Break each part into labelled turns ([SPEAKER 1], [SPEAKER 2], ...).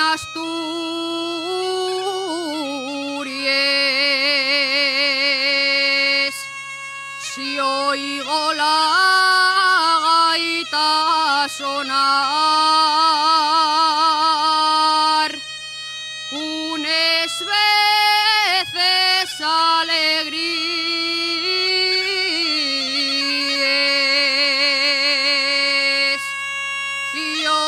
[SPEAKER 1] Asturias, si oigo la gaita sonar, unas veces alegrías y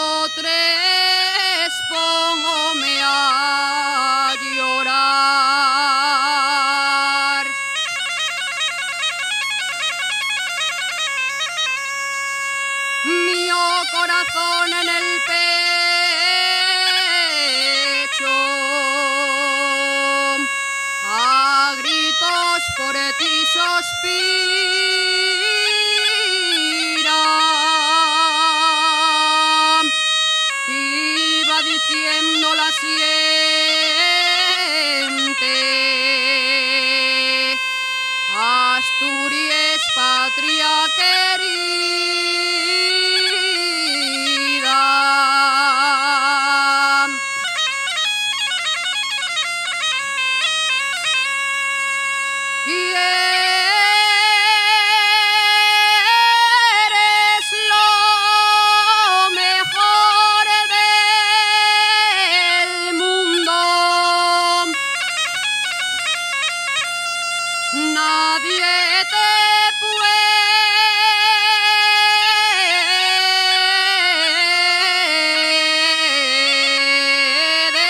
[SPEAKER 1] otras póngome a llorar. Mi corazón en el pecho, a gritos por ti suspira. Iba diciendo la siente, Asturias, patria querida. Y eres lo mejor del mundo. Nadie te puede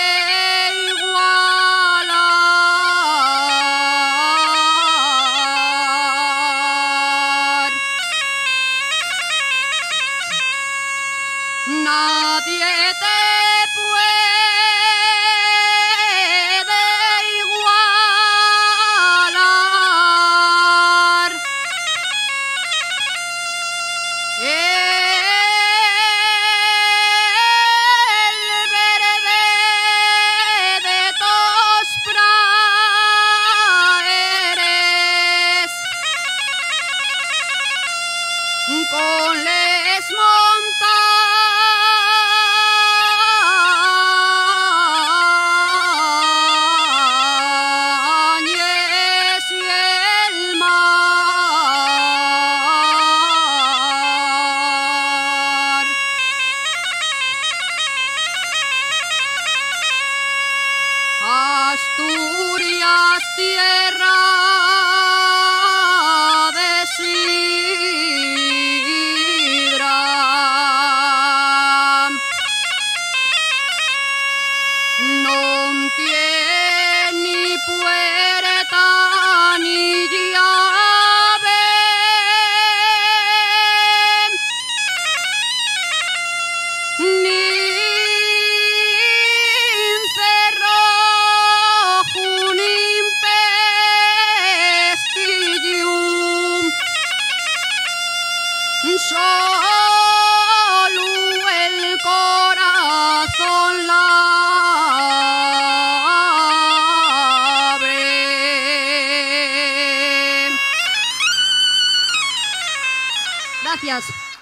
[SPEAKER 1] igualar. Nadie te puede igualar. El verde de tos praeres, con les montañas y el mar. Asturias, tierra de sidra, non tiene ni puerta ni llave, ni cerrojo ni pestillo, solo el corazón la abre. Gracias.